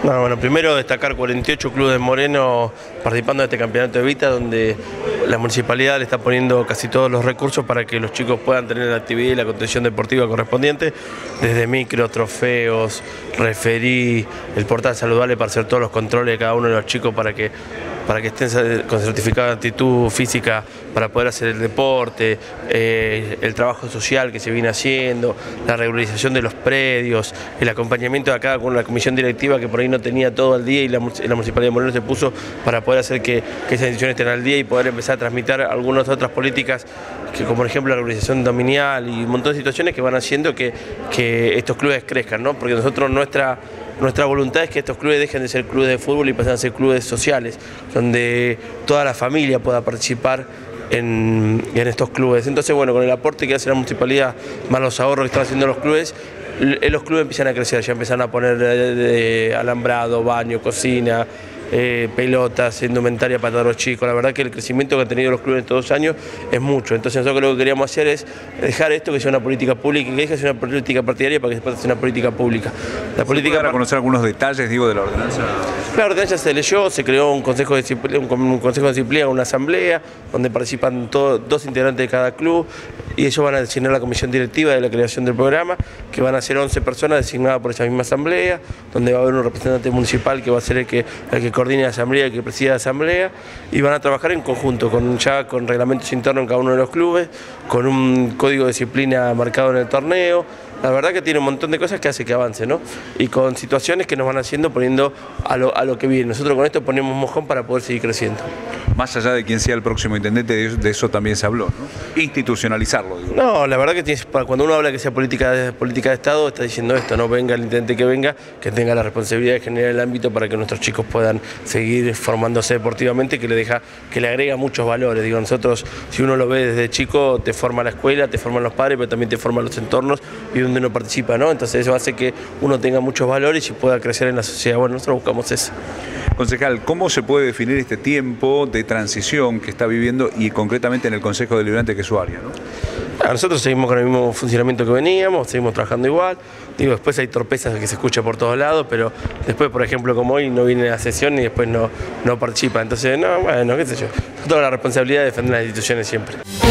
No, bueno, primero destacar 48 clubes de Moreno participando de este campeonato de Vita, donde la municipalidad le está poniendo casi todos los recursos para que los chicos puedan tener la actividad y la contención deportiva correspondiente, desde micro, trofeos, referí, el portal saludable para hacer todos los controles de cada uno de los chicos para que estén con certificado de aptitud física para poder hacer el deporte, el trabajo social que se viene haciendo, la regularización de los predios, el acompañamiento de acá con la comisión directiva que por ahí no tenía todo al día y la Municipalidad de Moreno se puso para poder hacer que esas instituciones estén al día y poder empezar a transmitir algunas otras políticas, como por ejemplo la regularización dominial y un montón de situaciones que van haciendo que estos clubes crezcan, ¿no? Porque nosotros nuestra voluntad es que estos clubes dejen de ser clubes de fútbol y pasen a ser clubes sociales, donde toda la familia pueda participar en estos clubes. Entonces, bueno, con el aporte que hace la municipalidad, más los ahorros que están haciendo los clubes empiezan a crecer, ya empiezan a poner alambrado, baño, cocina, pelotas, indumentaria para todos los chicos. La verdad que el crecimiento que han tenido los clubes en estos 2 años es mucho. Entonces nosotros lo que queríamos hacer es dejar esto que sea una política pública y que deje de ser una política partidaria para que después sea una política pública. La política para conocer algunos detalles, digo, de la ordenanza. La ordenanza se leyó, se creó un consejo de disciplina, una asamblea donde participan 2 integrantes de cada club y ellos van a designar la comisión directiva de la creación del programa, que van a ser 11 personas designadas por esa misma asamblea, donde va a haber un representante municipal que va a ser el que coordine la asamblea, el que presida la asamblea, y van a trabajar en conjunto, con reglamentos internos en cada uno de los clubes, con un código de disciplina marcado en el torneo. La verdad que tiene un montón de cosas que hace que avance, ¿no? Y con situaciones que nos van haciendo poniendo a lo que viene. Nosotros con esto ponemos mojón para poder seguir creciendo. Más allá de quién sea el próximo intendente, de eso también se habló, ¿no? Institucionalizarlo, digo. No, la verdad que cuando uno habla que sea política de Estado, está diciendo esto, no venga el intendente que tenga la responsabilidad de generar el ámbito para que nuestros chicos puedan seguir formándose deportivamente, que le agrega muchos valores. Digo, nosotros, si uno lo ve desde chico, te forma la escuela, te forman los padres, pero también te forman los entornos y donde uno participa, ¿no? Entonces eso hace que uno tenga muchos valores y pueda crecer en la sociedad. Bueno, nosotros buscamos eso. Concejal, ¿cómo se puede definir este tiempo de transición que está viviendo y concretamente en el Consejo Deliberante, que es su área, ¿no? Nosotros seguimos con el mismo funcionamiento que veníamos, seguimos trabajando igual. Digo, después hay torpezas que se escucha por todos lados, pero después, por ejemplo, como hoy, no viene a la sesión y después no participa. Entonces, no, bueno, qué sé yo. Toda la responsabilidad de defender las instituciones siempre.